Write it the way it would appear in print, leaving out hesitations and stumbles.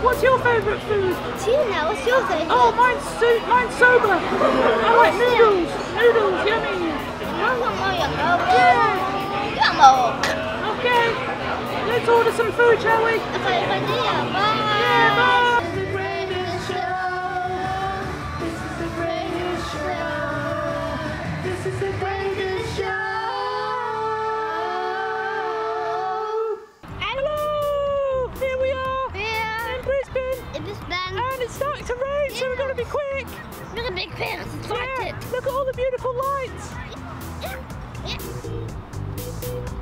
What's your favourite food? Tuna. What's your favourite? Oh, mine's soba. I like noodles. Noodles, yummy. Yeah. Okay. Let's order some food, shall we? Okay, bye. Yeah, bye. This is the greatest show. Hello! Here we are. Here. In Brisbane. In Brisbane. And it's starting to rain, so we've got to be quick. Look at big ferry. It's Yeah, look at all the beautiful lights. Yeah.